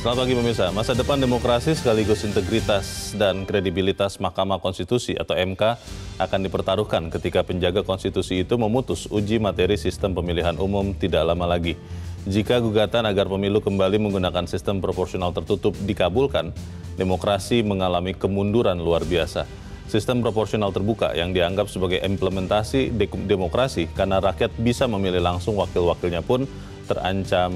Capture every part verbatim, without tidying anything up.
Selamat pagi pemirsa. Masa depan demokrasi sekaligus integritas dan kredibilitas Mahkamah Konstitusi atau M K akan dipertaruhkan ketika penjaga konstitusi itu memutus uji materi sistem pemilihan umum tidak lama lagi. Jika gugatan agar pemilu kembali menggunakan sistem proporsional tertutup dikabulkan, demokrasi mengalami kemunduran luar biasa. Sistem proporsional terbuka yang dianggap sebagai implementasi de demokrasi karena rakyat bisa memilih langsung wakil-wakilnya pun terancam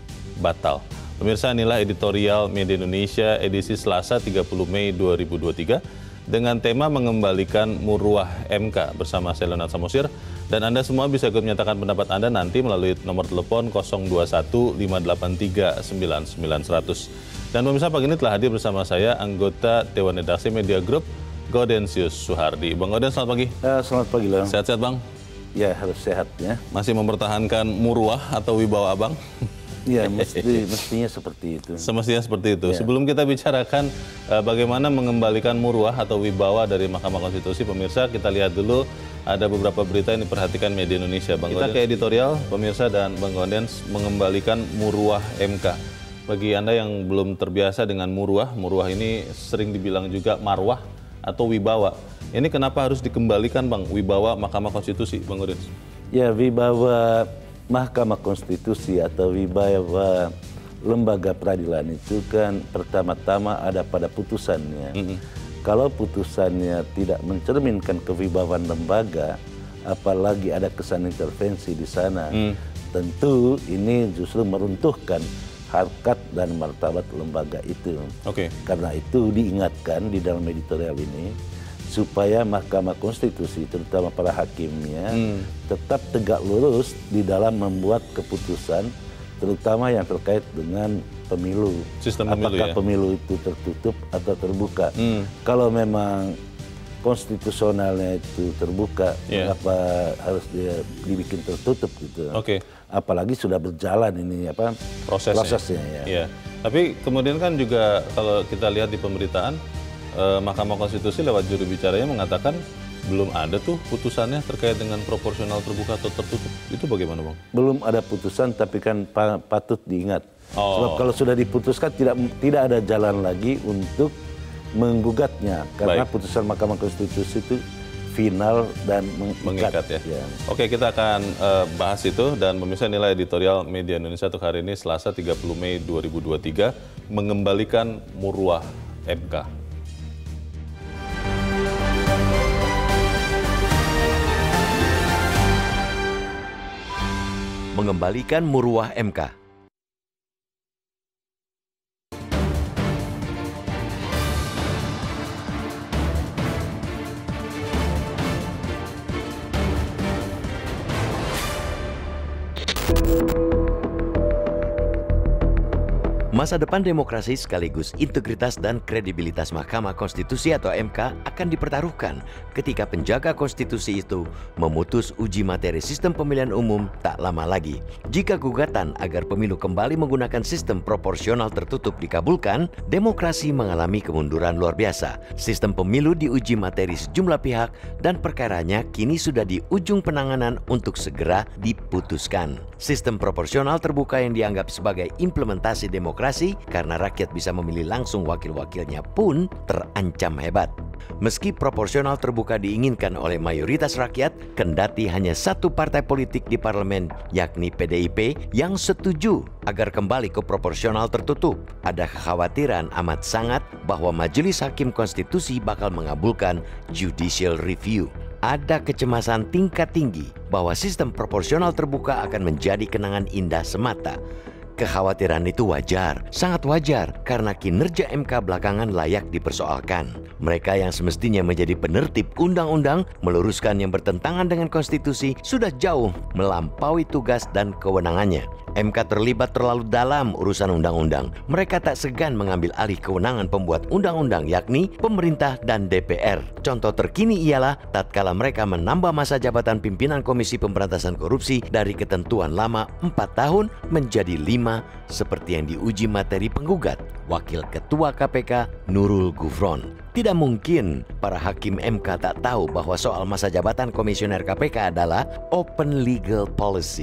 batal. Pemirsa, inilah editorial Media Indonesia edisi Selasa tiga puluh Mei dua ribu dua puluh tiga dengan tema mengembalikan Muruah M K bersama saya Leonard Samosir, dan Anda semua bisa ikut menyatakan pendapat Anda nanti melalui nomor telepon nol dua satu lima delapan tiga sembilan sembilan seratus. Dan pemirsa, pagi ini telah hadir bersama saya anggota Dewan Redaksi Media Group Gaudensius Suhardi. Bang Gauden, selamat pagi. Uh, selamat pagi, Leon. Sehat-sehat, Bang? Ya, harus sehat ya. Masih mempertahankan muruah atau wibawa Abang? Ya, mesti, mestinya seperti itu. Semestinya seperti itu. Ya. Sebelum kita bicarakan uh, bagaimana mengembalikan muruah atau wibawa dari Mahkamah Konstitusi, pemirsa, kita lihat dulu ada beberapa berita yang diperhatikan Media Indonesia. Bang kita ke editorial, pemirsa, dan Bang Gauden mengembalikan muruah M K. Bagi Anda yang belum terbiasa dengan muruah, muruah ini sering dibilang juga marwah atau wibawa. Ini kenapa harus dikembalikan, Bang, wibawa Mahkamah Konstitusi, Bang Gauden? Ya, wibawa Mahkamah Konstitusi atau wibawa lembaga peradilan itu kan pertama-tama ada pada putusannya. Mm-hmm. Kalau putusannya tidak mencerminkan kewibawaan lembaga, apalagi ada kesan intervensi di sana, mm. tentu ini justru meruntuhkan harkat dan martabat lembaga itu. Okay. Karena itu diingatkan di dalam editorial ini supaya Mahkamah Konstitusi, terutama para hakimnya, hmm. tetap tegak lurus di dalam membuat keputusan, terutama yang terkait dengan pemilu. Sistem pemilu. Apakah ya? Pemilu itu tertutup atau terbuka? Hmm. Kalau memang konstitusionalnya itu terbuka, yeah. mengapa harus dia dibikin tertutup gitu? Oke. Okay. Apalagi sudah berjalan ini apa prosesnya. prosesnya ya. Yeah. Tapi kemudian kan juga kalau kita lihat di pemberitaan, Eh, Mahkamah Konstitusi lewat juru bicaranya mengatakan belum ada tuh putusannya terkait dengan proporsional terbuka atau tertutup. Itu bagaimana, Bang? Belum ada putusan, tapi kan patut diingat. Oh. Sebab kalau sudah diputuskan tidak tidak ada jalan lagi untuk menggugatnya. Karena Baik. putusan Mahkamah Konstitusi itu final dan mengikat. mengikat ya. ya. Oke, kita akan uh, bahas itu, dan pemirsa, nilai editorial Media Indonesia untuk hari ini Selasa tiga puluh Mei dua ribu dua puluh tiga mengembalikan muruah M K. Mengembalikan muruah M K. Masa depan demokrasi sekaligus integritas dan kredibilitas Mahkamah Konstitusi atau M K akan dipertaruhkan ketika penjaga konstitusi itu memutus uji materi sistem pemilihan umum tak lama lagi. Jika gugatan agar pemilu kembali menggunakan sistem proporsional tertutup dikabulkan, demokrasi mengalami kemunduran luar biasa. Sistem pemilu diuji materi sejumlah pihak dan perkaranya kini sudah di ujung penanganan untuk segera diputuskan. Sistem proporsional terbuka yang dianggap sebagai implementasi demokrasi karena rakyat bisa memilih langsung wakil-wakilnya pun terancam hebat. Meski proporsional terbuka diinginkan oleh mayoritas rakyat, kendati hanya satu partai politik di parlemen, yakni P D I P, yang setuju agar kembali ke proporsional tertutup. Ada kekhawatiran amat sangat bahwa Majelis Hakim Konstitusi bakal mengabulkan judicial review. Ada kecemasan tingkat tinggi bahwa sistem proporsional terbuka akan menjadi kenangan indah semata. Kekhawatiran itu wajar, sangat wajar, karena kinerja M K belakangan layak dipersoalkan. Mereka yang semestinya menjadi penertib undang-undang, meluruskan yang bertentangan dengan konstitusi, sudah jauh melampaui tugas dan kewenangannya. M K terlibat terlalu dalam urusan undang-undang. Mereka tak segan mengambil alih kewenangan pembuat undang-undang, yakni pemerintah dan D P R. Contoh terkini ialah tatkala mereka menambah masa jabatan pimpinan Komisi Pemberantasan Korupsi dari ketentuan lama empat tahun menjadi lima, seperti yang diuji materi penggugat, Wakil Ketua K P K Nurul Gufron. Tidak mungkin para hakim M K tak tahu bahwa soal masa jabatan komisioner K P K adalah open legal policy.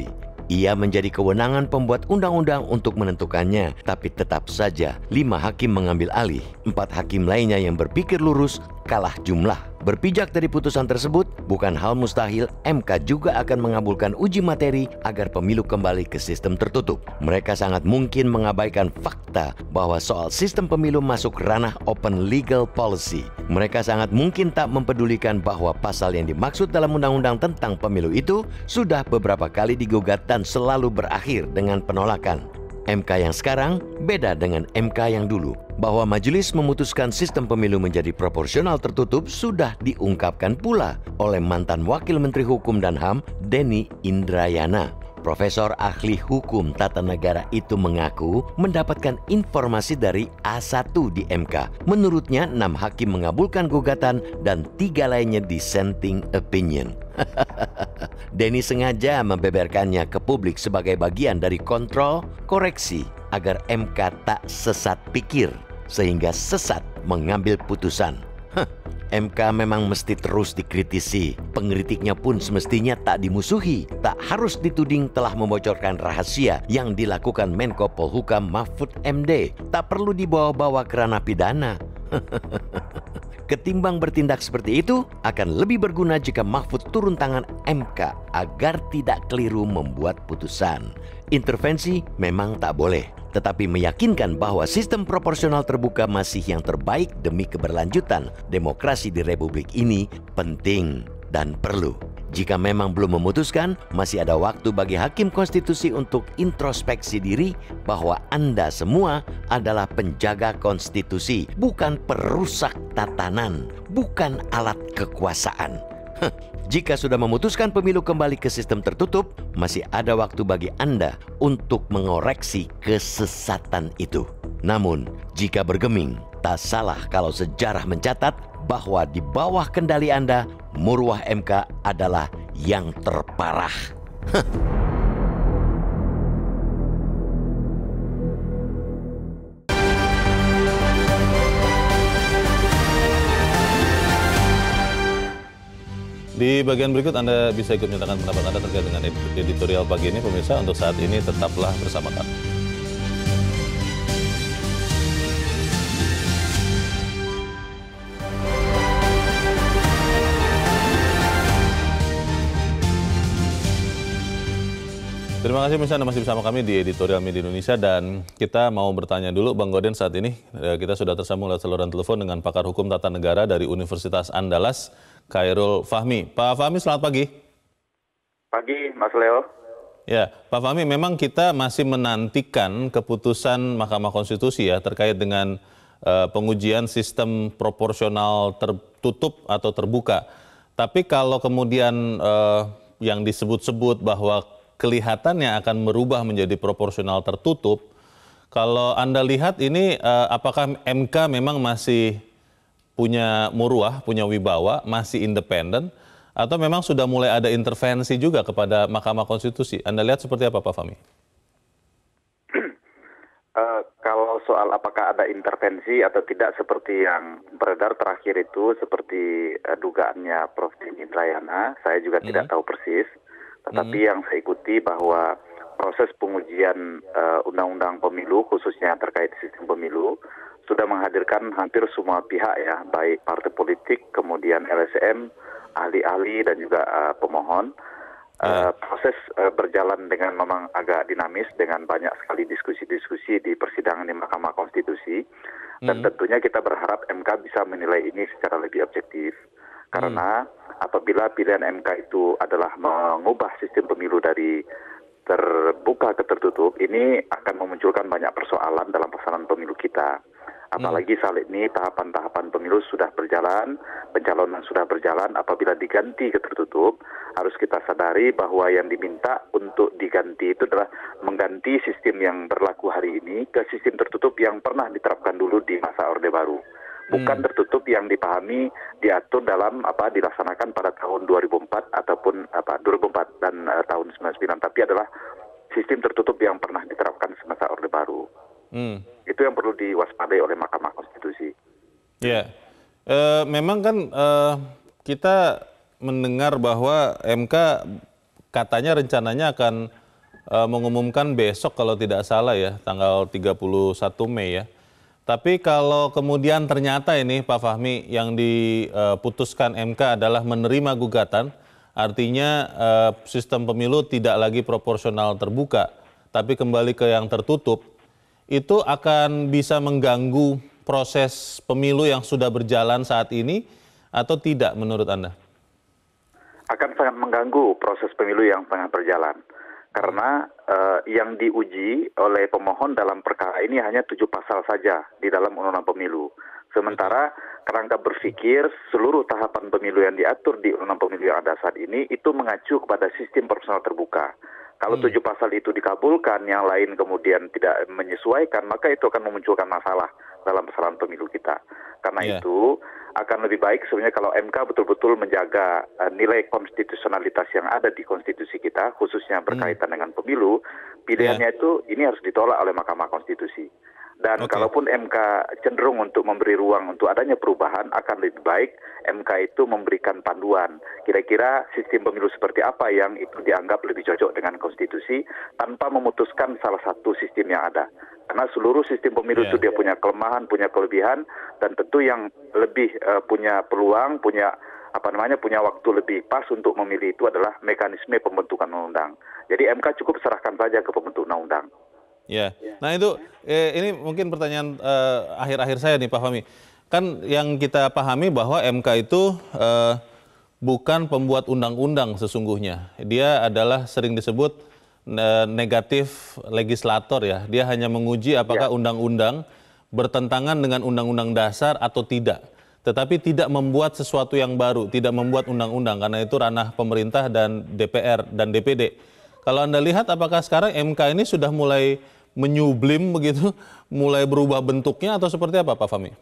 Ia menjadi kewenangan pembuat undang-undang untuk menentukannya, tapi tetap saja lima hakim mengambil alih. Empat hakim lainnya yang berpikir lurus kalah jumlah. Berpijak dari putusan tersebut, bukan hal mustahil M K juga akan mengabulkan uji materi agar pemilu kembali ke sistem tertutup. Mereka sangat mungkin mengabaikan fakta bahwa soal sistem pemilu masuk ranah open legal policy. Mereka sangat mungkin tak mempedulikan bahwa pasal yang dimaksud dalam undang-undang tentang pemilu itu sudah beberapa kali digugat dan selalu berakhir dengan penolakan. M K yang sekarang beda dengan M K yang dulu. Bahwa majelis memutuskan sistem pemilu menjadi proporsional tertutup sudah diungkapkan pula oleh mantan Wakil Menteri Hukum dan H A M Denny Indrayana. Profesor ahli hukum tata negara itu mengaku mendapatkan informasi dari A satu di M K. Menurutnya enam hakim mengabulkan gugatan dan tiga lainnya dissenting opinion. Denny sengaja membeberkannya ke publik sebagai bagian dari kontrol koreksi agar M K tak sesat pikir sehingga sesat mengambil putusan. Huh, M K memang mesti terus dikritisi. Pengkritiknya pun semestinya tak dimusuhi. Tak harus dituding telah membocorkan rahasia yang dilakukan Menko Polhukam Mahfud M D. Tak perlu dibawa-bawa ke ranah pidana. Ketimbang bertindak seperti itu, akan lebih berguna jika Mahfud turun tangan M K agar tidak keliru membuat putusan. Intervensi memang tak boleh, tetapi meyakinkan bahwa sistem proporsional terbuka masih yang terbaik demi keberlanjutan demokrasi di Republik ini penting dan perlu. Jika memang belum memutuskan, masih ada waktu bagi hakim konstitusi untuk introspeksi diri bahwa Anda semua adalah penjaga konstitusi, bukan perusak tatanan, bukan alat kekuasaan. Heh, jika sudah memutuskan pemilu kembali ke sistem tertutup, masih ada waktu bagi Anda untuk mengoreksi kesesatan itu. Namun, jika bergeming, tak salah kalau sejarah mencatat bahwa di bawah kendali Anda, Murwah M K adalah yang terparah. Huh. Di bagian berikut Anda bisa ikut menyatakan pendapat Anda terkait dengan editorial pagi ini. Pemirsa, untuk saat ini tetaplah bersama kami. Terima kasih pemirsa, Anda masih bersama kami di Editorial Media Indonesia, dan kita mau bertanya dulu Bang Goden. Saat ini kita sudah tersambung lewat saluran telepon dengan pakar hukum tata negara dari Universitas Andalas, Khairul Fahmi. Pak Fahmi, selamat pagi. Pagi, Mas Leo. Ya, Pak Fahmi, memang kita masih menantikan keputusan Mahkamah Konstitusi ya terkait dengan uh, pengujian sistem proporsional tertutup atau terbuka. Tapi kalau kemudian uh, yang disebut-sebut bahwa kelihatannya akan merubah menjadi proporsional tertutup, kalau Anda lihat ini uh, apakah M K memang masih punya muruah, punya wibawa, masih independen, atau memang sudah mulai ada intervensi juga kepada Mahkamah Konstitusi? Anda lihat seperti apa, Pak Fahmi? Uh, kalau soal apakah ada intervensi atau tidak seperti yang beredar terakhir itu, seperti uh, dugaannya Prof Indrayana, saya juga mm-hmm. tidak tahu persis. Tetapi mm-hmm. yang saya ikuti bahwa proses pengujian uh, undang-undang pemilu, khususnya terkait sistem pemilu, sudah menghadirkan hampir semua pihak ya, baik partai politik, kemudian L S M, ahli-ahli, dan juga uh, pemohon. Uh, proses uh, berjalan dengan memang agak dinamis, dengan banyak sekali diskusi-diskusi di persidangan di Mahkamah Konstitusi. Dan mm-hmm. tentunya kita berharap M K bisa menilai ini secara lebih objektif. Karena mm. apabila pilihan M K itu adalah mengubah sistem pemilu dari terbuka ke tertutup, ini akan memunculkan banyak persoalan dalam pelaksanaan pemilu kita. Apalagi saat ini tahapan-tahapan pemilu sudah berjalan, pencalonan sudah berjalan. Apabila diganti ke tertutup, harus kita sadari bahwa yang diminta untuk diganti itu adalah mengganti sistem yang berlaku hari ini ke sistem tertutup yang pernah diterapkan dulu di masa Orde Baru. Bukan tertutup yang dipahami diatur dalam apa dilaksanakan pada tahun dua ribu empat ataupun apa dua ribu empat dan uh, tahun sembilan puluh sembilan, tapi adalah sistem tertutup yang pernah diterapkan semasa Orde Baru. Hmm. Itu yang perlu diwaspadai oleh Mahkamah Konstitusi. Ya, e, memang kan e, kita mendengar bahwa M K katanya rencananya akan uh, mengumumkan besok kalau tidak salah ya, tanggal tiga puluh satu Mei ya. Tapi kalau kemudian ternyata ini Pak Fahmi yang diputuskan M K adalah menerima gugatan, artinya uh, sistem pemilu tidak lagi proporsional terbuka, tapi kembali ke yang tertutup, itu akan bisa mengganggu proses pemilu yang sudah berjalan saat ini atau tidak menurut Anda? Akan sangat mengganggu proses pemilu yang tengah berjalan. Karena uh, yang diuji oleh pemohon dalam perkara ini hanya tujuh pasal saja di dalam Undang-Undang Pemilu. Sementara kerangka berpikir seluruh tahapan pemilu yang diatur di Undang-Undang Pemilu yang ada saat ini itu mengacu kepada sistem proporsional terbuka. Kalau hmm. tujuh pasal itu dikabulkan, yang lain kemudian tidak menyesuaikan, maka itu akan memunculkan masalah dalam persoalan pemilu kita. Karena yeah. itu akan lebih baik sebenarnya kalau M K betul-betul menjaga uh, nilai konstitusionalitas yang ada di konstitusi kita, khususnya berkaitan hmm. dengan pemilu, pilihannya yeah. itu ini harus ditolak oleh Mahkamah Konstitusi. Dan okay. kalaupun M K cenderung untuk memberi ruang untuk adanya perubahan, akan lebih baik M K itu memberikan panduan. Kira-kira sistem pemilu seperti apa yang itu dianggap lebih cocok dengan konstitusi tanpa memutuskan salah satu sistem yang ada. Karena seluruh sistem pemilu yeah. itu dia punya kelemahan, punya kelebihan, dan tentu yang lebih uh, punya peluang, punya apa namanya, punya waktu lebih pas untuk memilih itu adalah mekanisme pembentukan undang-undang. Jadi M K cukup serahkan saja ke pembentuk undang-undang. Ya, nah itu eh, ini mungkin pertanyaan eh, akhir-akhir saya nih Pak Fahmi. Kan yang kita pahami bahwa M K itu eh, bukan pembuat undang-undang sesungguhnya. Dia adalah sering disebut eh, negatif legislator ya. Dia hanya menguji apakah undang-undang bertentangan dengan undang-undang dasar atau tidak. Tetapi tidak membuat sesuatu yang baru, tidak membuat undang-undang karena itu ranah pemerintah dan D P R dan D P D. Kalau Anda lihat apakah sekarang M K ini sudah mulai menyublim begitu, mulai berubah bentuknya atau seperti apa Pak Fahmi?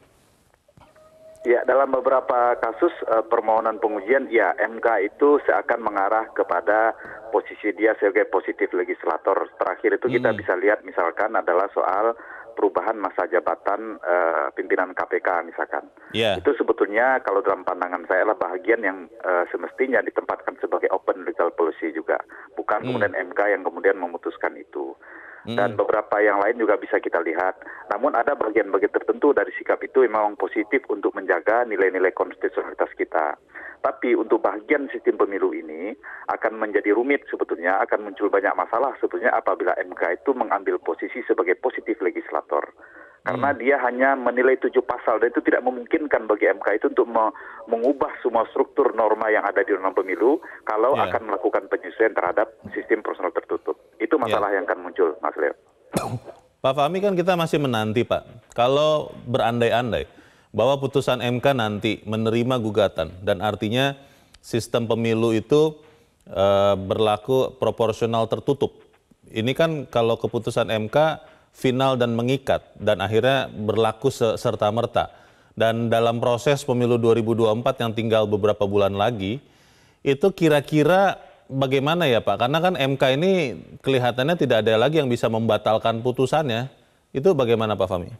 Ya, dalam beberapa kasus uh, permohonan pengujian, ya M K itu seakan mengarah kepada posisi dia sebagai positif legislator. Terakhir itu kita hmm. bisa lihat misalkan adalah soal perubahan masa jabatan uh, pimpinan K P K misalkan. Yeah. Itu sebetulnya kalau dalam pandangan saya adalah bahagian yang uh, semestinya ditempatkan sebagai open legal policy juga. Bukan hmm. kemudian M K yang kemudian memutuskan itu. Dan beberapa yang lain juga bisa kita lihat. Namun ada bagian-bagian tertentu dari sikap itu yang memang positif untuk menjaga nilai-nilai konstitusionalitas kita. Tapi untuk bagian sistem pemilu ini akan menjadi rumit sebetulnya, akan muncul banyak masalah sebetulnya apabila M K itu mengambil posisi sebagai positif legislator. Karena hmm. dia hanya menilai tujuh pasal dan itu tidak memungkinkan bagi M K itu untuk me mengubah semua struktur norma yang ada di undang pemilu kalau yeah. akan melakukan penyesuaian terhadap sistem proporsional tertutup. Itu masalah yeah. yang akan muncul, Mas Leo. Pak Fahmi, kan kita masih menanti Pak, kalau berandai-andai bahwa putusan M K nanti menerima gugatan dan artinya sistem pemilu itu e, berlaku proporsional tertutup. Ini kan kalau keputusan M K final dan mengikat dan akhirnya berlaku serta-merta. Dan dalam proses pemilu dua ribu dua puluh empat yang tinggal beberapa bulan lagi, itu kira-kira bagaimana ya Pak? Karena kan M K ini kelihatannya tidak ada lagi yang bisa membatalkan putusannya. Itu bagaimana Pak Fahmi?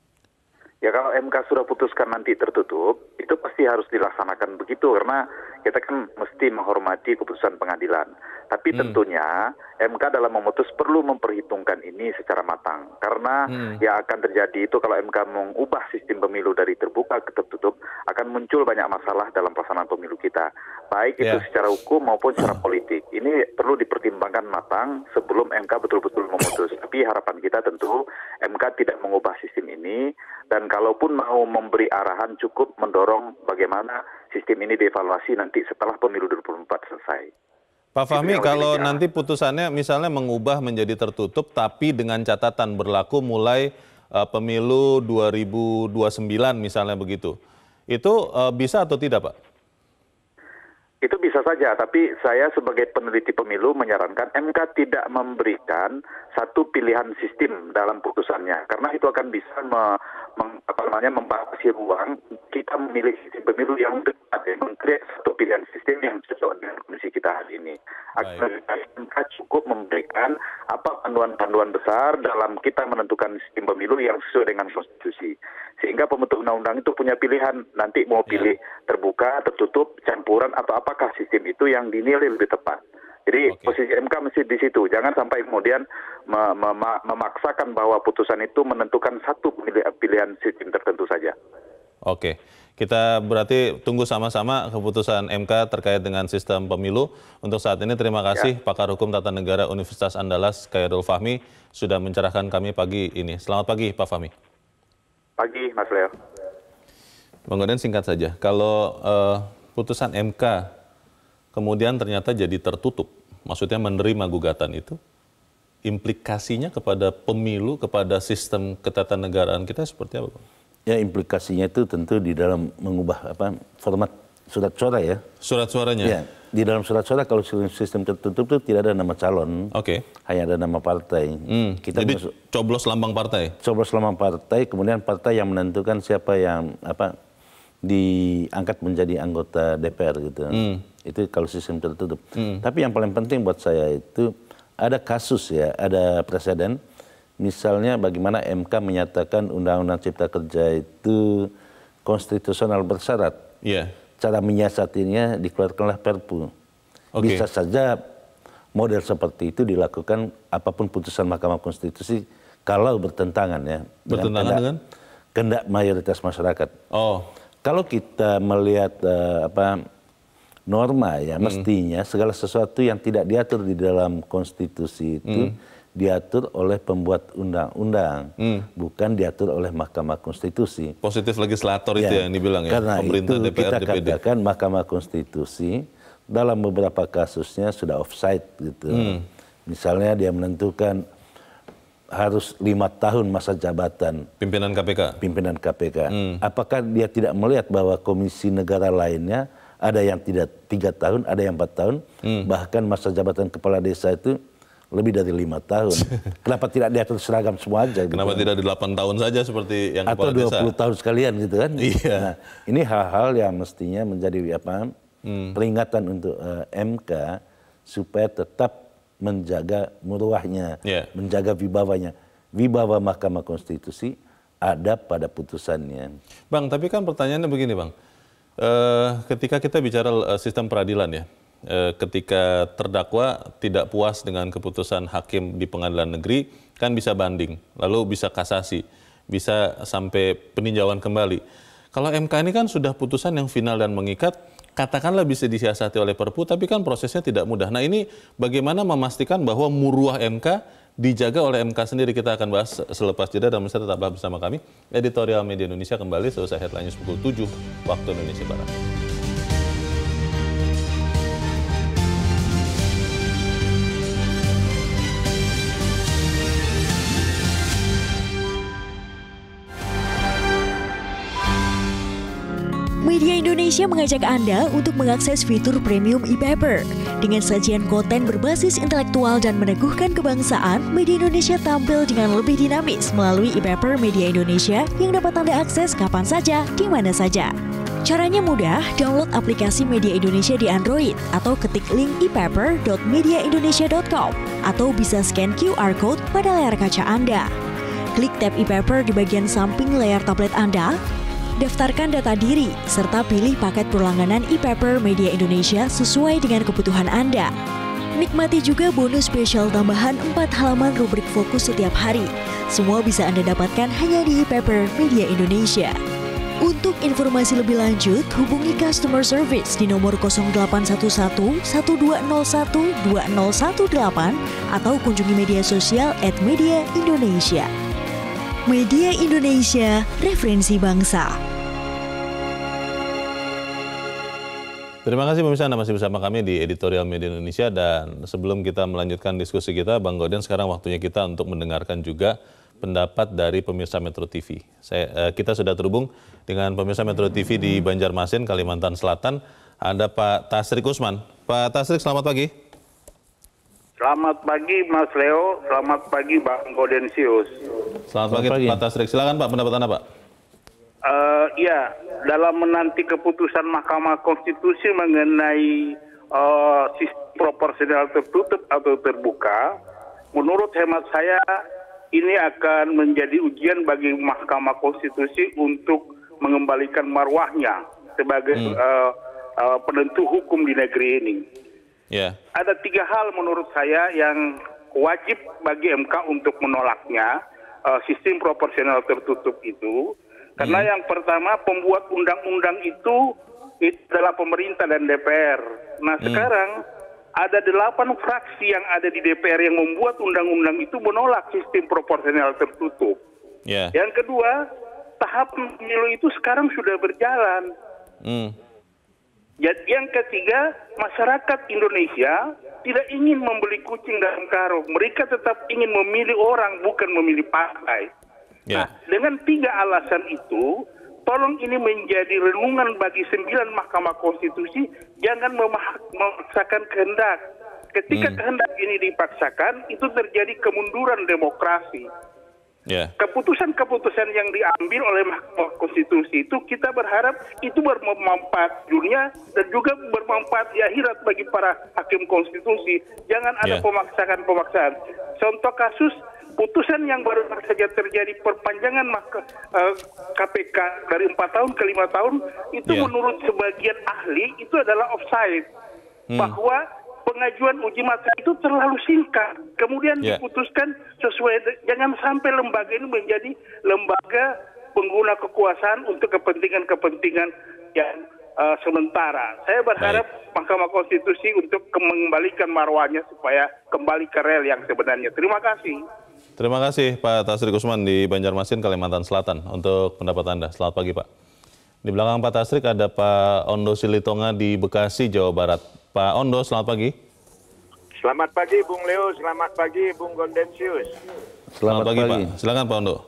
Ya kalau M K sudah putuskan nanti tertutup, itu pasti harus dilaksanakan begitu. Karena kita kan mesti menghormati keputusan pengadilan. Tapi hmm. tentunya M K dalam memutus perlu memperhitungkan ini secara matang. Karena hmm. yang akan terjadi itu kalau M K mengubah sistem pemilu dari terbuka ke tertutup, akan muncul banyak masalah dalam pelaksanaan pemilu kita. Baik yeah. itu secara hukum maupun secara politik. Ini perlu dipertimbangkan matang sebelum M K betul-betul memutus. Tapi harapan kita tentu M K tidak mengubah sistem ini. Dan kalaupun mau memberi arahan cukup mendorong bagaimana sistem ini dievaluasi nanti setelah pemilu dua ribu dua puluh empat selesai. Pak Fahmi, kalau nanti putusannya misalnya mengubah menjadi tertutup tapi dengan catatan berlaku mulai uh, pemilu dua ribu dua puluh sembilan misalnya begitu, itu uh, bisa atau tidak Pak? Itu bisa saja, tapi saya sebagai peneliti pemilu menyarankan M K tidak memberikan satu pilihan sistem dalam putusannya, karena itu akan bisa me, meng, apa namanya, membatasi ruang kita memilih sistem pemilu yang tepat, ya, mengkreat satu pilihan sistem yang cocok dengan kondisi kita hari ini. Akan M K cukup memberikan apa panduan-panduan besar dalam kita menentukan sistem pemilu yang sesuai dengan konstitusi, sehingga pembentuk undang-undang itu punya pilihan nanti mau pilih terbuka, tertutup, campuran atau apakah sistem itu yang dinilai lebih tepat. Jadi Oke. posisi M K mesti di situ. Jangan sampai kemudian mem mem memaksakan bahwa putusan itu menentukan satu pilihan sistem tertentu saja. Oke, kita berarti tunggu sama-sama keputusan M K terkait dengan sistem pemilu. Untuk saat ini terima kasih ya. Pakar Hukum Tata Negara Universitas Andalas, Khairul Fahmi, sudah mencerahkan kami pagi ini. Selamat pagi, Pak Fahmi. Pagi, Mas Leo. Bang Goden, singkat saja, kalau uh, putusan M K kemudian ternyata jadi tertutup, maksudnya menerima gugatan itu, implikasinya kepada pemilu, kepada sistem ketatanegaraan kita seperti apa, Bang? Ya, implikasinya itu tentu di dalam mengubah apa format surat suara ya. Surat suaranya? Ya, di dalam surat suara kalau sistem tertutup itu tidak ada nama calon, Oke. hanya ada nama partai. Hmm, Kita jadi masuk, coblos lambang partai? coblos lambang partai, kemudian partai yang menentukan siapa yang apa diangkat menjadi anggota D P R gitu. Hmm. Itu kalau sistem tertutup. Hmm. Tapi yang paling penting buat saya itu ada kasus ya, ada presiden. Misalnya bagaimana M K menyatakan Undang-Undang Cipta Kerja itu konstitusional bersyarat. Iya. Cara menyiasatinya dikeluarkanlah Perpu. Okay. Bisa saja model seperti itu dilakukan apapun putusan Mahkamah Konstitusi kalau bertentangan ya. Bertentangan dengan? Kehendak mayoritas masyarakat. Oh. Kalau kita melihat uh, apa norma ya, hmm. mestinya segala sesuatu yang tidak diatur di dalam konstitusi itu hmm. diatur oleh pembuat undang-undang, hmm. bukan diatur oleh Mahkamah Konstitusi. Positif legislator ya, itu yang dibilang ya, karena pemerintah itu D P R, kita D P D. katakan Mahkamah Konstitusi dalam beberapa kasusnya sudah offside gitu. Hmm. Misalnya dia menentukan harus lima tahun masa jabatan pimpinan K P K. Pimpinan K P K. Hmm. Apakah dia tidak melihat bahwa komisi negara lainnya ada yang tidak tiga tahun, ada yang empat tahun, hmm. bahkan masa jabatan kepala desa itu lebih dari lima tahun. Kenapa tidak diatur seragam semua aja? Gitu? Kenapa tidak di delapan tahun saja seperti yang atau kepala desa? Atau dua puluh tahun sekalian gitu kan? Iya. Nah, ini hal-hal yang mestinya menjadi apa? Hmm. Peringatan untuk uh, M K supaya tetap menjaga muruahnya, yeah. menjaga wibawanya. Wibawa Mahkamah Konstitusi ada pada putusannya. Bang, tapi kan pertanyaannya begini, Bang. E, ketika kita bicara e, sistem peradilan ya, e, ketika terdakwa tidak puas dengan keputusan hakim di pengadilan negeri, kan bisa banding, lalu bisa kasasi, bisa sampai peninjauan kembali. Kalau M K ini kan sudah putusan yang final dan mengikat, katakanlah bisa disiasati oleh Perpu, tapi kan prosesnya tidak mudah. Nah ini bagaimana memastikan bahwa muruah M K dijaga oleh M K sendiri? Kita akan bahas selepas jeda dan bisa tetaplah bersama kami. Editorial Media Indonesia kembali selesai headline news pukul tujuh waktu Indonesia Barat. Media Indonesia mengajak Anda untuk mengakses fitur premium e-paper. Dengan sajian konten berbasis intelektual dan meneguhkan kebangsaan, Media Indonesia tampil dengan lebih dinamis melalui e-paper Media Indonesia yang dapat Anda akses kapan saja, di mana saja. Caranya mudah, download aplikasi Media Indonesia di Android atau ketik link e paper dot media indonesia dot com atau bisa scan Q R code pada layar kaca Anda. Klik tab e-paper di bagian samping layar tablet Anda. Daftarkan data diri, serta pilih paket berlangganan e-paper Media Indonesia sesuai dengan kebutuhan Anda. Nikmati juga bonus spesial tambahan empat halaman rubrik fokus setiap hari. Semua bisa Anda dapatkan hanya di e-paper Media Indonesia. Untuk informasi lebih lanjut, hubungi customer service di nomor nol delapan satu satu, satu dua nol satu, dua nol satu delapan atau kunjungi media sosial at Media Indonesia. Media Indonesia, referensi bangsa. Terima kasih pemirsa, Anda masih bersama kami di Editorial Media Indonesia, dan sebelum kita melanjutkan diskusi kita, Bang Goden, sekarang waktunya kita untuk mendengarkan juga pendapat dari pemirsa Metro T V. Saya, eh, kita sudah terhubung dengan pemirsa Metro T V di Banjarmasin, Kalimantan Selatan. Ada Pak Tasrik Usman. Pak Tasrik, selamat pagi. Selamat pagi Mas Leo, selamat pagi Bang Godensius. Selamat, selamat pagi, pagi Pak Tasrik. Silakan Pak, pendapat Anda Pak. Uh, ya, dalam menanti keputusan Mahkamah Konstitusi mengenai uh, sistem proporsional tertutup atau terbuka, menurut hemat saya ini akan menjadi ujian bagi Mahkamah Konstitusi untuk mengembalikan marwahnya sebagai hmm. uh, uh, penentu hukum di negeri ini. Yeah. Ada tiga hal menurut saya yang wajib bagi M K untuk menolaknya uh, sistem proporsional tertutup itu. Karena hmm. yang pertama, pembuat undang-undang itu, itu adalah pemerintah dan D P R. Nah hmm. sekarang ada delapan fraksi yang ada di D P R yang membuat undang-undang itu menolak sistem proporsional tertutup. Yeah. Yang kedua, tahap pemilu itu sekarang sudah berjalan. Hmm. Jadi yang ketiga, masyarakat Indonesia tidak ingin membeli kucing dalam karung. Mereka tetap ingin memilih orang, bukan memilih partai. Yeah. Nah, dengan tiga alasan itu, tolong ini menjadi renungan bagi sembilan Mahkamah Konstitusi, jangan memaksakan kehendak. Ketika hmm. kehendak ini dipaksakan, itu terjadi kemunduran demokrasi. Yeah. Keputusan-keputusan yang diambil oleh Mahkamah Konstitusi itu kita berharap itu bermanfaat dunia dan juga bermanfaat di akhirat bagi para hakim konstitusi. Jangan ada yeah. pemaksaan-pemaksaan. Contoh kasus putusan yang baru saja terjadi perpanjangan maka, uh, K P K dari empat tahun ke lima tahun itu yeah. menurut sebagian ahli itu adalah offside. Hmm. Bahwa pengajuan uji materi itu terlalu singkat, kemudian yeah. diputuskan sesuai, jangan sampai lembaga ini menjadi lembaga pengguna kekuasaan untuk kepentingan-kepentingan yang uh, sementara. Saya berharap Baik. Mahkamah Konstitusi untuk mengembalikan marwahnya supaya kembali ke rel yang sebenarnya. Terima kasih. Terima kasih Pak Tasrik Usman di Banjarmasin, Kalimantan Selatan untuk pendapat Anda. Selamat pagi Pak. Di belakang Pak Tasrik ada Pak Ondo Silitonga di Bekasi, Jawa Barat. Pak Ondo, selamat pagi. Selamat pagi, Bung Leo. Selamat pagi, Bung Gondensius. Selamat, selamat pagi, pagi, Pak. Silakan, Pak Ondo.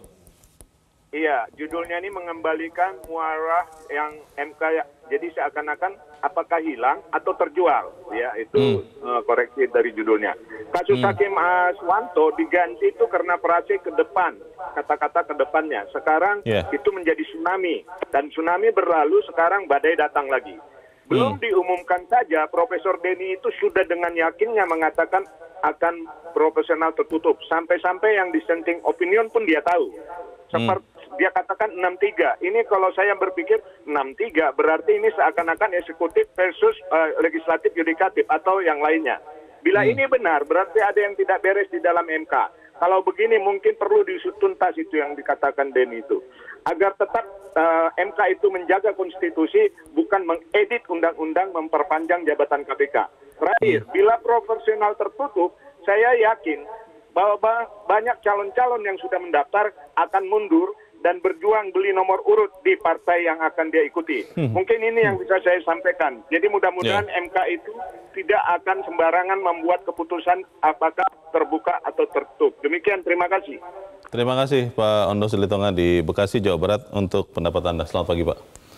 Iya, judulnya ini mengembalikan muarah yang M K, jadi seakan-akan apakah hilang atau terjual. Ya, itu hmm. uh, koreksi dari judulnya. Kasus hmm. Hakim Aswanto diganti itu karena frase ke depan, kata-kata ke depannya. Sekarang yeah. itu menjadi tsunami. Dan tsunami berlalu, sekarang badai datang lagi. Belum hmm. diumumkan saja, Profesor Denny itu sudah dengan yakinnya mengatakan akan proporsional tertutup. Sampai-sampai yang dissenting opinion pun dia tahu. Seperti hmm. dia katakan enam tiga. Ini kalau saya berpikir enam tiga berarti ini seakan-akan eksekutif versus uh, legislatif yudikatif atau yang lainnya. Bila hmm. ini benar, berarti ada yang tidak beres di dalam M K. Kalau begini mungkin perlu dituntas itu yang dikatakan Denny itu. Agar tetap uh, M K itu menjaga konstitusi, bukan mengedit undang-undang memperpanjang jabatan K P K. Terakhir, bila proporsional tertutup, saya yakin bahwa banyak calon-calon yang sudah mendaftar akan mundur dan berjuang beli nomor urut di partai yang akan dia ikuti. Hmm. Mungkin ini yang bisa saya sampaikan. Jadi mudah-mudahan yeah. M K itu tidak akan sembarangan membuat keputusan apakah terbuka atau tertutup. Demikian, terima kasih. Terima kasih Pak Ondo Silitonga di Bekasi, Jawa Barat untuk pendapat Anda. Selamat pagi Pak.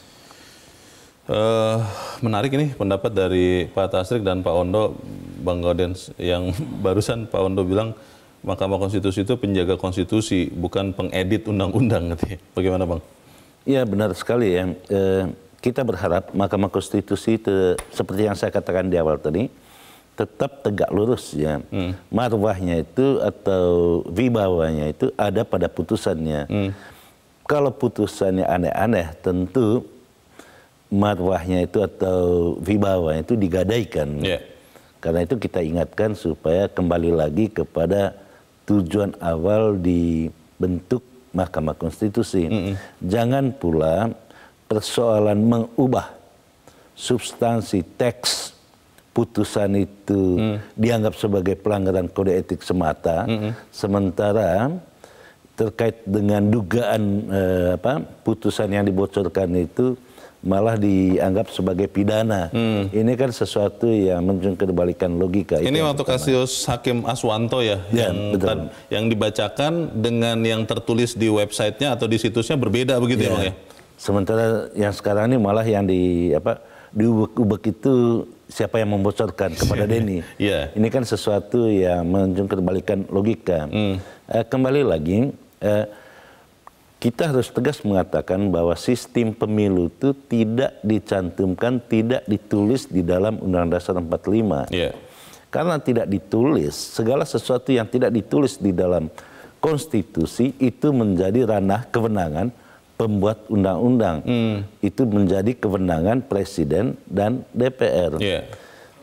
Uh, menarik ini pendapat dari Pak Tasrik dan Pak Ondo, Bang Gaudens, yang barusan Pak Ondo bilang Mahkamah Konstitusi itu penjaga konstitusi, bukan pengedit undang-undang. Bagaimana Bang? Iya benar sekali ya. Uh, kita berharap Mahkamah Konstitusi itu seperti yang saya katakan di awal tadi, tetap tegak lurus ya. Hmm. Marwahnya itu atau wibawanya itu ada pada putusannya. Hmm. Kalau putusannya aneh-aneh, tentu marwahnya itu atau wibawanya itu digadaikan. Yeah. Karena itu kita ingatkan supaya kembali lagi kepada tujuan awal dibentuk Mahkamah Konstitusi. Hmm. Jangan pula persoalan mengubah substansi teks putusan itu hmm. dianggap sebagai pelanggaran kode etik semata, hmm. sementara terkait dengan dugaan eh, apa putusan yang dibocorkan itu malah dianggap sebagai pidana. Hmm. Ini kan sesuatu yang menjungkir-balikan logika. Ini waktu kasus Hakim Aswanto ya, ya yang, betul. yang dibacakan dengan yang tertulis di websitenya atau di situsnya berbeda begitu ya, ya Bang ya? Sementara yang sekarang ini malah yang di apa diubek-ubek itu siapa yang membocorkan kepada Denny. Yeah. Ini kan sesuatu yang menjungkir-balikan logika. Mm. Eh, kembali lagi, eh, kita harus tegas mengatakan bahwa sistem pemilu itu tidak dicantumkan, tidak ditulis di dalam Undang-Undang Dasar empat puluh lima. Yeah. Karena tidak ditulis, segala sesuatu yang tidak ditulis di dalam konstitusi itu menjadi ranah kewenangan pembuat undang-undang. Hmm. Itu menjadi kewenangan Presiden dan D P R. Yeah.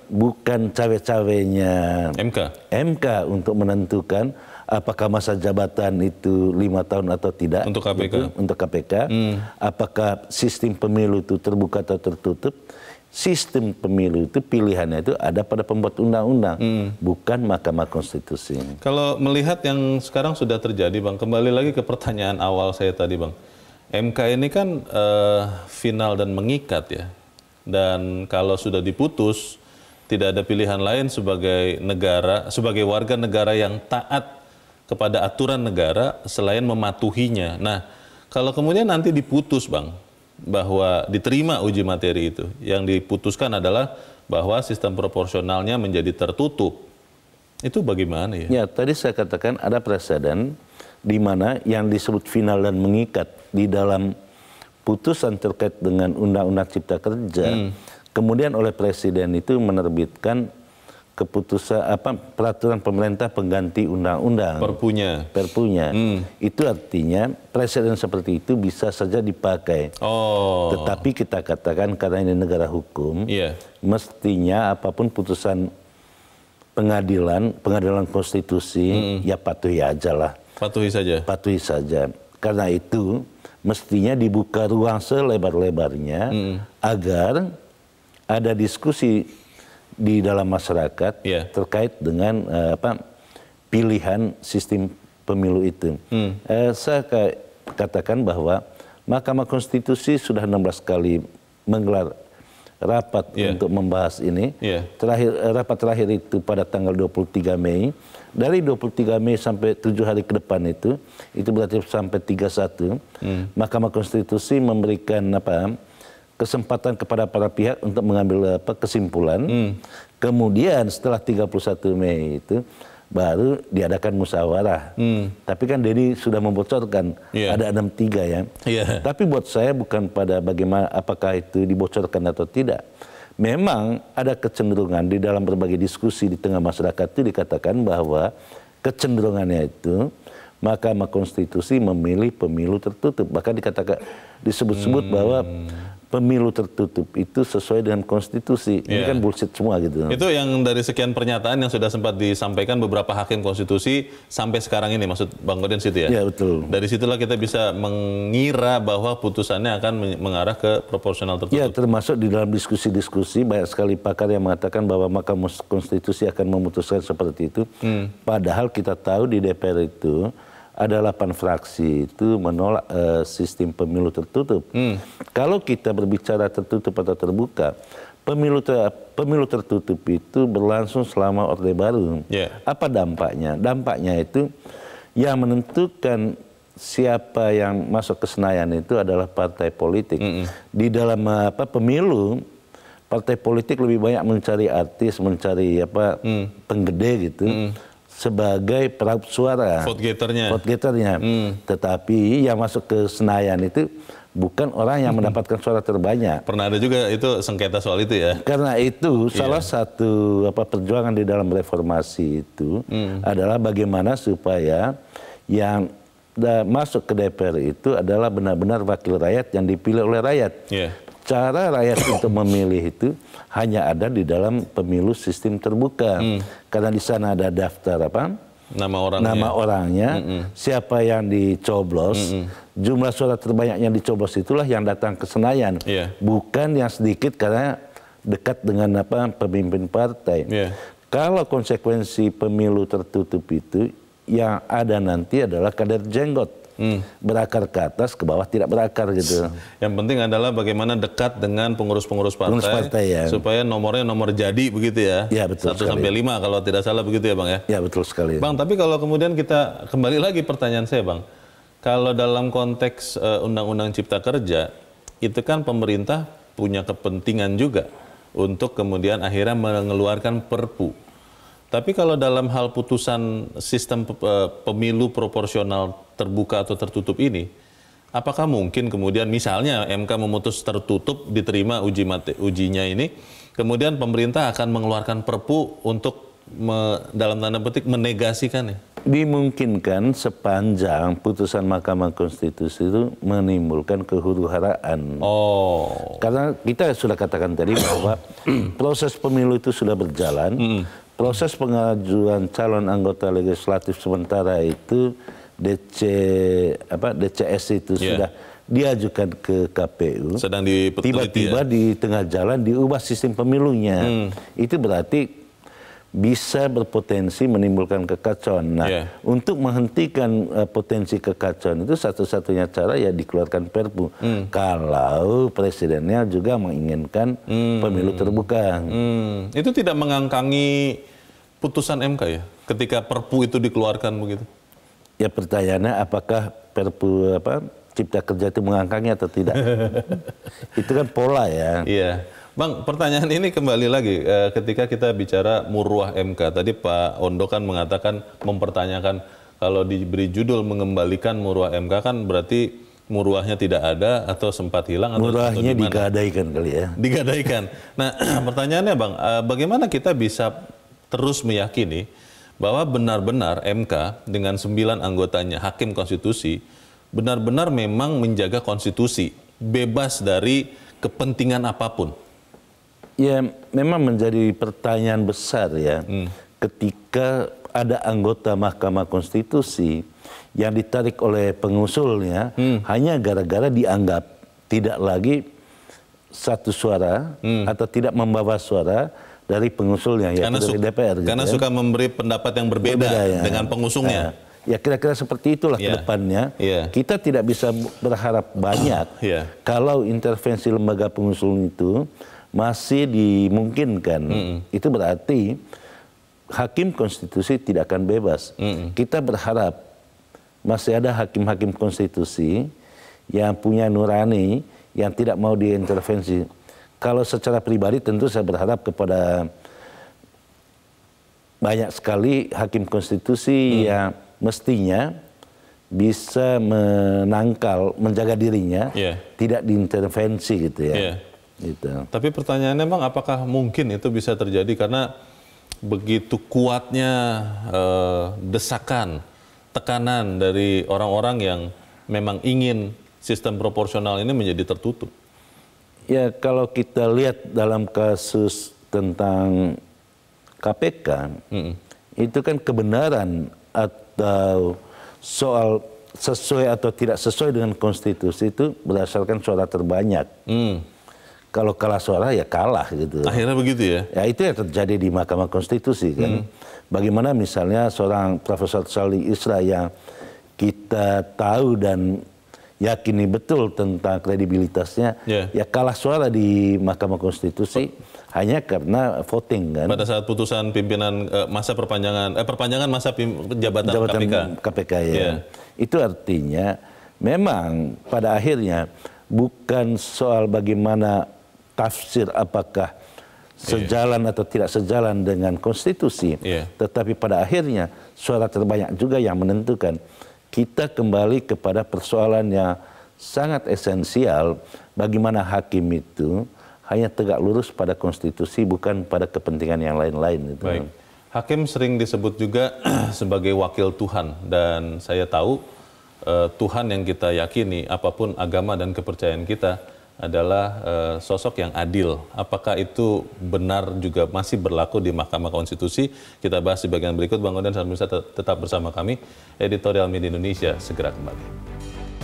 bukan cawe-cawenya M K M K untuk menentukan apakah masa jabatan itu lima tahun atau tidak untuk K P K. Gitu, untuk K P K. Hmm. Apakah sistem pemilu itu terbuka atau tertutup? Sistem pemilu itu pilihannya itu ada pada pembuat undang-undang, hmm. bukan Mahkamah Konstitusi. Kalau melihat yang sekarang sudah terjadi, Bang, kembali lagi ke pertanyaan awal saya tadi, Bang. M K ini kan uh, final dan mengikat ya. Dan kalau sudah diputus, tidak ada pilihan lain sebagai negara, sebagai warga negara yang taat kepada aturan negara selain mematuhinya. Nah, kalau kemudian nanti diputus, Bang, bahwa diterima uji materi itu, yang diputuskan adalah bahwa sistem proporsionalnya menjadi tertutup. Itu bagaimana ya? Ya, tadi saya katakan ada presiden di mana yang disebut final dan mengikat di dalam putusan terkait dengan Undang-Undang Cipta Kerja, hmm. kemudian oleh presiden itu menerbitkan keputusan apa peraturan pemerintah pengganti undang-undang. Perpunya. Perpunya. Hmm. Itu artinya presiden seperti itu bisa saja dipakai. Oh. Tetapi kita katakan karena ini negara hukum, yeah. mestinya apapun putusan pengadilan, pengadilan konstitusi, hmm. ya patuhi aja lah. Patuhi saja. Patuhi saja. Karena itu mestinya dibuka ruang selebar-lebarnya hmm. agar ada diskusi di dalam masyarakat yeah. terkait dengan uh, apa pilihan sistem pemilu itu. Hmm. Uh, saya katakan bahwa Mahkamah Konstitusi sudah enam belas kali menggelar rapat yeah. untuk membahas ini. Yeah. Terakhir rapat terakhir itu pada tanggal dua puluh tiga Mei. Dari dua puluh tiga Mei sampai tujuh hari ke depan itu, itu berarti sampai tiga puluh satu. Hmm. Mahkamah Konstitusi memberikan apa? kesempatan kepada para pihak untuk mengambil apa, kesimpulan. Hmm. Kemudian setelah tiga puluh satu Mei itu baru diadakan musyawarah. Hmm. Tapi kan Dedi sudah membocorkan yeah. ada enam tiga ya. Yeah. Tapi buat saya bukan pada bagaimana apakah itu dibocorkan atau tidak. Memang ada kecenderungan di dalam berbagai diskusi di tengah masyarakat itu dikatakan bahwa kecenderungannya itu Mahkamah Konstitusi memilih pemilu tertutup. Bahkan dikatakan disebut-sebut hmm. bahwa pemilu tertutup itu sesuai dengan konstitusi. Ini yeah. kan bullshit semua gitu. Itu yang dari sekian pernyataan yang sudah sempat disampaikan beberapa hakim konstitusi sampai sekarang ini, maksud Bang Godin situ ya? Iya, betul. Dari situlah kita bisa mengira bahwa putusannya akan mengarah ke proporsional tertutup. Ya, termasuk di dalam diskusi-diskusi banyak sekali pakar yang mengatakan bahwa Mahkamah Konstitusi akan memutuskan seperti itu. Hmm. Padahal kita tahu di D P R itu ada delapan fraksi itu menolak uh, sistem pemilu tertutup. Hmm. Kalau kita berbicara tertutup atau terbuka, pemilu ter, pemilu tertutup itu berlangsung selama Orde Baru. Yeah. Apa dampaknya? Dampaknya itu yang menentukan siapa yang masuk ke Senayan itu adalah partai politik. Mm-mm. Di dalam apa pemilu, partai politik lebih banyak mencari artis, mencari apa mm. penggede gitu. Mm-mm. sebagai peraup suara, vote getternya, vote getternya. Hmm. Tetapi yang masuk ke Senayan itu bukan orang yang mendapatkan suara terbanyak. Pernah ada juga itu sengketa soal itu ya. Karena itu yeah. salah satu apa perjuangan di dalam reformasi itu hmm. adalah bagaimana supaya yang masuk ke D P R itu adalah benar-benar wakil rakyat yang dipilih oleh rakyat. Yeah. Cara rakyat untuk memilih itu hanya ada di dalam pemilu sistem terbuka. Hmm. Karena di sana ada daftar apa? Nama orangnya. Nama orangnya, mm-mm. siapa yang dicoblos, mm-mm. jumlah suara terbanyak yang dicoblos itulah yang datang ke Senayan. Yeah. Bukan yang sedikit karena dekat dengan apa pemimpin partai. Yeah. Kalau konsekuensi pemilu tertutup itu yang ada nanti adalah kader jenggot. Hmm. Berakar ke atas, ke bawah tidak berakar gitu. Yang penting adalah bagaimana dekat dengan pengurus-pengurus partai, pengurus partai ya. Supaya nomornya nomor jadi begitu ya. Ya betul. Satu sampai lima kalau tidak salah begitu ya Bang ya. Ya betul sekali. Bang, tapi kalau kemudian kita kembali lagi pertanyaan saya Bang, kalau dalam konteks uh, Undang-Undang Cipta Kerja itu kan pemerintah punya kepentingan juga untuk kemudian akhirnya mengeluarkan Perpu. Tapi kalau dalam hal putusan sistem pemilu proporsional terbuka atau tertutup ini, apakah mungkin kemudian misalnya M K memutus tertutup diterima uji mate, ujinya ini, kemudian pemerintah akan mengeluarkan Perpu untuk me, dalam tanda petik menegasikannya? Dimungkinkan sepanjang putusan Mahkamah Konstitusi itu menimbulkan kehuru-haraan. Oh. Karena kita sudah katakan tadi bahwa proses pemilu itu sudah berjalan. Mm. Proses pengajuan calon anggota legislatif sementara itu D C apa D C S itu yeah. sudah diajukan ke K P U. Sedang tiba-tiba ya? Di tengah jalan diubah sistem pemilunya. Mm. Itu berarti bisa berpotensi menimbulkan kekacauan. Nah, yeah. untuk menghentikan uh, potensi kekacauan itu satu-satunya cara ya dikeluarkan Perpu. Mm. Kalau presidennya juga menginginkan mm. pemilu terbuka. Mm. Itu tidak mengangkangi putusan M K ya, ketika Perpu itu dikeluarkan begitu? Ya pertanyaannya apakah Perpu apa Cipta Kerja itu mengangkangi atau tidak? Itu kan pola ya. Iya. Bang, pertanyaan ini kembali lagi eh, ketika kita bicara Murwah M K. Tadi Pak Ondo kan mengatakan, mempertanyakan kalau diberi judul mengembalikan Murwah M K kan berarti Murwahnya tidak ada atau sempat hilang atau Murwahnya digadaikan kali ya. Digadaikan. Nah, pertanyaannya Bang, eh, bagaimana kita bisa terus meyakini bahwa benar-benar M K dengan sembilan anggotanya Hakim Konstitusi benar-benar memang menjaga konstitusi, bebas dari kepentingan apapun? Ya, memang menjadi pertanyaan besar ya, hmm. ketika ada anggota Mahkamah Konstitusi yang ditarik oleh pengusulnya hmm. hanya gara-gara dianggap tidak lagi satu suara hmm. atau tidak membawa suara dari pengusulnya, ya dari D P R. Gitu karena ya. suka memberi pendapat yang berbeda, berbeda ya. dengan pengusungnya. Nah, ya kira-kira seperti itulah yeah. ke depannya. Yeah. Kita tidak bisa berharap banyak yeah. kalau intervensi lembaga pengusul itu masih dimungkinkan. Mm-mm. Itu berarti Hakim Konstitusi tidak akan bebas. Mm-mm. Kita berharap masih ada hakim-hakim konstitusi yang punya nurani, yang tidak mau diintervensi. Kalau secara pribadi tentu saya berharap kepada banyak sekali hakim konstitusi mm. yang mestinya bisa menangkal, menjaga dirinya, yeah. tidak diintervensi gitu ya. Yeah. Gitu. Tapi pertanyaannya Bang, apakah mungkin itu bisa terjadi karena begitu kuatnya eh, desakan, tekanan dari orang-orang yang memang ingin sistem proporsional ini menjadi tertutup? Ya, kalau kita lihat dalam kasus tentang K P K, mm-mm. itu kan kebenaran atau soal sesuai atau tidak sesuai dengan konstitusi itu berdasarkan suara terbanyak. Mm. Kalau kalah suara ya kalah gitu. Akhirnya begitu ya? Ya itu yang terjadi di Mahkamah Konstitusi kan. Hmm. Bagaimana misalnya seorang Profesor Salih Isra yang kita tahu dan yakini betul tentang kredibilitasnya, yeah. ya kalah suara di Mahkamah Konstitusi oh. hanya karena voting kan. Pada saat putusan pimpinan eh, masa perpanjangan, eh, perpanjangan masa pim, jabatan, jabatan K P K. K P K ya. Yeah. Itu artinya memang pada akhirnya bukan soal bagaimana tafsir apakah sejalan yeah. atau tidak sejalan dengan konstitusi, yeah. tetapi pada akhirnya suara terbanyak juga yang menentukan. Kita kembali kepada persoalan yang sangat esensial, bagaimana hakim itu hanya tegak lurus pada konstitusi, bukan pada kepentingan yang lain-lain. Gitu. Baik. Hakim sering disebut juga sebagai wakil Tuhan, dan saya tahu uh, Tuhan yang kita yakini, apapun agama dan kepercayaan kita, adalah uh, sosok yang adil. Apakah itu benar juga masih berlaku di Mahkamah Konstitusi? Kita bahas di bagian berikut. Bang Oden, dan bisa tetap bersama kami. Editorial Media Indonesia segera kembali.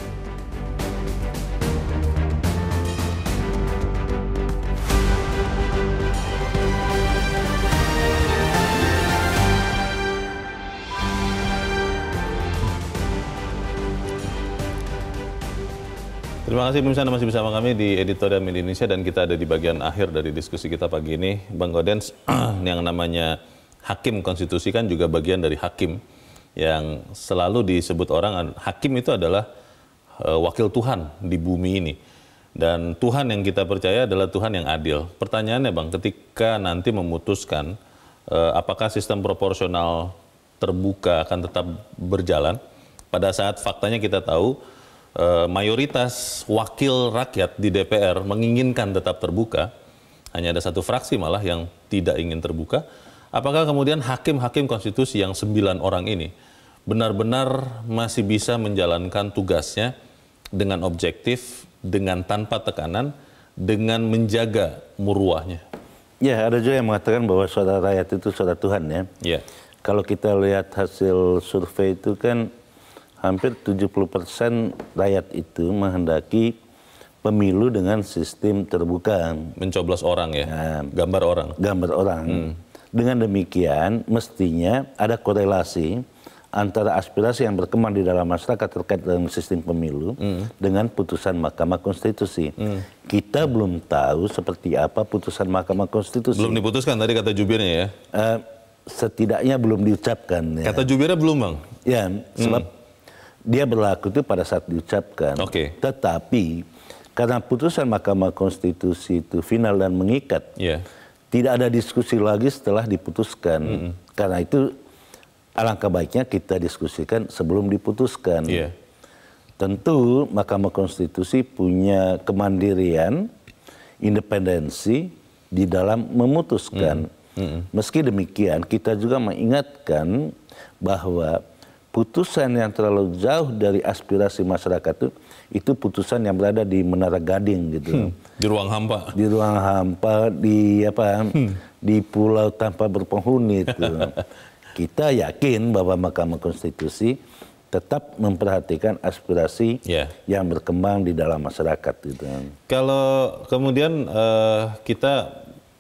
Terima kasih pemirsa, Anda masih bersama kami di Editorial Media Indonesia, dan kita ada di bagian akhir dari diskusi kita pagi ini. Bang Gaudens, yang namanya Hakim Konstitusi kan juga bagian dari hakim yang selalu disebut orang, hakim itu adalah uh, wakil Tuhan di bumi ini. Dan Tuhan yang kita percaya adalah Tuhan yang adil. Pertanyaannya Bang, ketika nanti memutuskan uh, apakah sistem proporsional terbuka akan tetap berjalan, pada saat faktanya kita tahu Uh, mayoritas wakil rakyat di D P R menginginkan tetap terbuka, hanya ada satu fraksi malah yang tidak ingin terbuka. Apakah kemudian hakim-hakim konstitusi yang sembilan orang ini benar-benar masih bisa menjalankan tugasnya dengan objektif, dengan tanpa tekanan, dengan menjaga muruahnya? Ya, ada juga yang mengatakan bahwa suara rakyat itu suara Tuhan ya. Ya. Kalau kita lihat hasil survei itu kan hampir tujuh puluh persen rakyat itu menghendaki pemilu dengan sistem terbuka. Mencoblos orang ya, Nah, gambar orang. Gambar orang. Hmm. Dengan demikian mestinya ada korelasi antara aspirasi yang berkembang di dalam masyarakat terkait dengan sistem pemilu hmm. dengan putusan Mahkamah Konstitusi. Hmm. Kita belum tahu seperti apa putusan Mahkamah Konstitusi. Belum diputuskan tadi kata jubirnya ya? Uh, setidaknya belum diucapkan. Ya. Kata jubirnya belum, Bang? Ya, sebab hmm. dia berlaku itu pada saat diucapkan. Okay. Tetapi karena putusan Mahkamah Konstitusi itu final dan mengikat, yeah. tidak ada diskusi lagi setelah diputuskan. Hmm. Karena itu alangkah baiknya kita diskusikan sebelum diputuskan. Yeah. Tentu Mahkamah Konstitusi punya kemandirian, independensi di dalam memutuskan. Mm. Mm. Meski demikian, kita juga mengingatkan bahwa putusan yang terlalu jauh dari aspirasi masyarakat itu, itu putusan yang berada di Menara Gading gitu. Hmm. Di ruang hampa. Di ruang hampa, di apa? Hmm. Di pulau tanpa berpenghuni itu. Kita yakin bahwa Mahkamah Konstitusi tetap memperhatikan aspirasi yeah. yang berkembang di dalam masyarakat. Gitu. Kalau kemudian uh, kita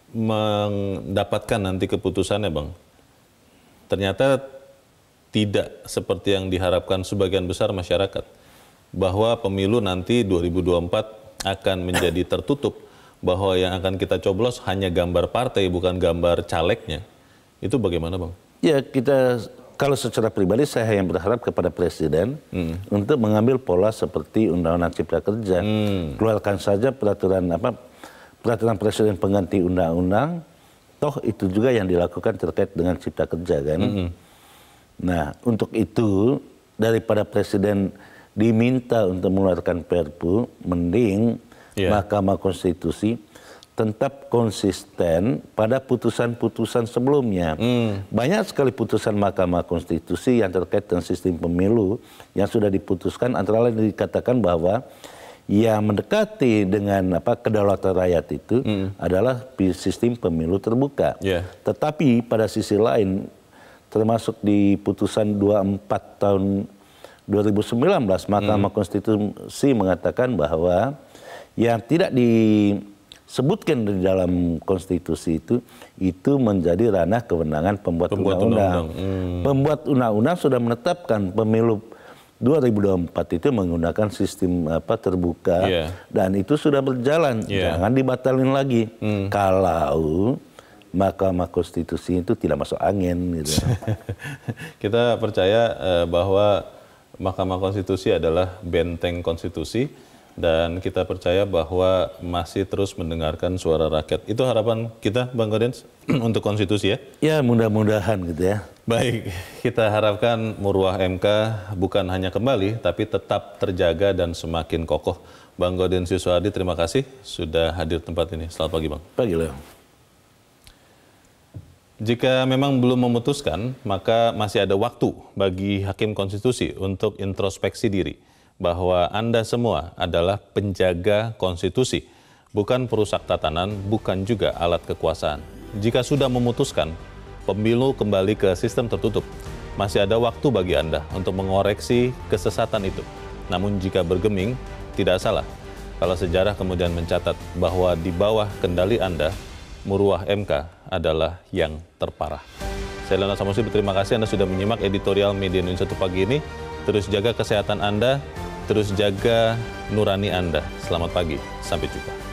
mendapatkan nanti keputusannya, Bang, ternyata tidak seperti yang diharapkan sebagian besar masyarakat, bahwa pemilu nanti dua ribu dua puluh empat akan menjadi tertutup, bahwa yang akan kita coblos hanya gambar partai bukan gambar calegnya. Itu bagaimana, Bang? Ya, kita kalau secara pribadi saya yang berharap kepada Presiden hmm. untuk mengambil pola seperti Undang-Undang Cipta Kerja. Hmm. Keluarkan saja peraturan apa peraturan Presiden pengganti undang-undang, toh itu juga yang dilakukan terkait dengan Cipta Kerja kan. Hmm. Nah, untuk itu daripada Presiden diminta untuk mengeluarkan Perpu, mending yeah. Mahkamah Konstitusi tetap konsisten pada putusan-putusan sebelumnya. Hmm. Banyak sekali putusan Mahkamah Konstitusi yang terkait dengan sistem pemilu yang sudah diputuskan, antara lain dikatakan bahwa yang mendekati dengan apa kedaulatan rakyat itu hmm. adalah sistem pemilu terbuka. Yeah. Tetapi pada sisi lain, termasuk di putusan dua puluh empat tahun dua ribu sembilan belas, Mahkamah hmm. Konstitusi mengatakan bahwa yang tidak disebutkan di dalam konstitusi itu, itu menjadi ranah kewenangan pembuat undang-undang. Hmm. Pembuat undang-undang sudah menetapkan pemilu dua ribu dua puluh empat itu menggunakan sistem apa terbuka, yeah. dan itu sudah berjalan. Yeah. Jangan dibatalin lagi. Hmm. Kalau Mahkamah Konstitusi itu tidak masuk angin. Gitu. Kita percaya uh, bahwa Mahkamah Konstitusi adalah benteng konstitusi, dan kita percaya bahwa masih terus mendengarkan suara rakyat. Itu harapan kita, Bang Gaudens, untuk konstitusi ya? Ya, mudah-mudahan gitu ya. Baik, kita harapkan Muruah M K bukan hanya kembali, tapi tetap terjaga dan semakin kokoh. Bang Gaudens Yuswadi, terima kasih sudah hadir tempat ini. Selamat pagi, Bang. Pagi, Leo. Jika memang belum memutuskan, maka masih ada waktu bagi Hakim Konstitusi untuk introspeksi diri, bahwa Anda semua adalah penjaga konstitusi, bukan perusak tatanan, bukan juga alat kekuasaan. Jika sudah memutuskan pemilu kembali ke sistem tertutup, masih ada waktu bagi Anda untuk mengoreksi kesesatan itu. Namun jika bergeming, tidak salah kalau sejarah kemudian mencatat bahwa di bawah kendali Anda, Muruah M K adalah yang terparah. Saya Leonard Samusi, berterima kasih Anda sudah menyimak editorial Media Indonesia satu pagi ini. Terus jaga kesehatan Anda, terus jaga nurani Anda. Selamat pagi, sampai jumpa.